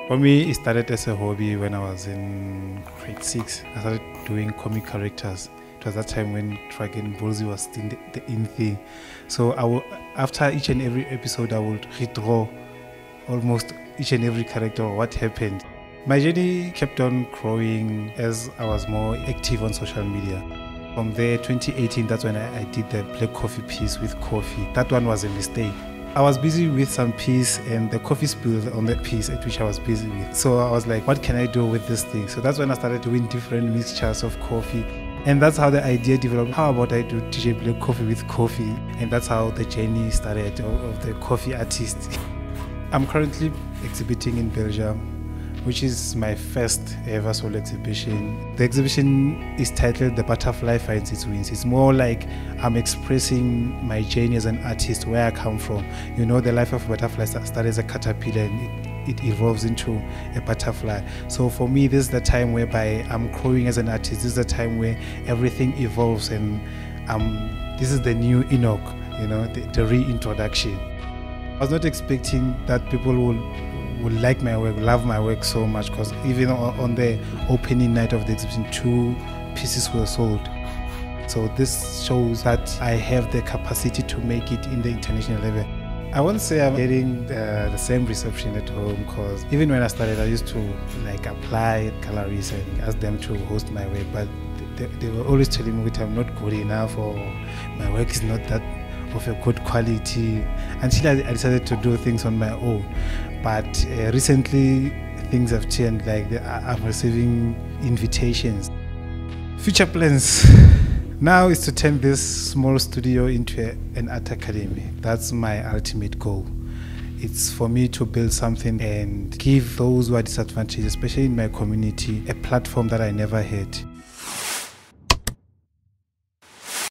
For me, it started as a hobby when I was in grade 6. I started doing comic characters. It was that time when Dragon Ball Z was still the in thing. So after each and every episode, I would redraw almost each and every character or what happened. My journey kept on growing as I was more active on social media. From there, 2018, that's when I did the black coffee piece with coffee. That one was a mistake. I was busy with some piece and the coffee spilled on the piece at which I was busy with. So I was like, what can I do with this thing? So that's when I started doing different mixtures of coffee. And that's how the idea developed. How about I do DJ Black Coffee with coffee? And that's how the journey started of the coffee artist. I'm currently exhibiting in Belgium, which is my first ever solo exhibition. The exhibition is titled The Butterfly Finds Its Wings. It's more like I'm expressing my journey as an artist, where I come from. You know, the life of a butterfly started as a caterpillar and it evolves into a butterfly. So for me, this is the time whereby I'm growing as an artist. This is the time where everything evolves and this is the new Ennock, you know, the reintroduction. I was not expecting that people would like my work, love my work so much, because even on the opening night of the exhibition, 2 pieces were sold. So this shows that I have the capacity to make it in the international level. I won't say I'm getting the same reception at home, because even when I started, I used to apply at galleries and ask them to host my work, but they were always telling me that I'm not good enough or my work is not that of a good quality, until I decided to do things on my own. But recently things have changed, I'm receiving invitations. Future plans now is to turn this small studio into an art academy. That's my ultimate goal. It's for me to build something and give those who are disadvantaged, especially in my community, a platform that I never had.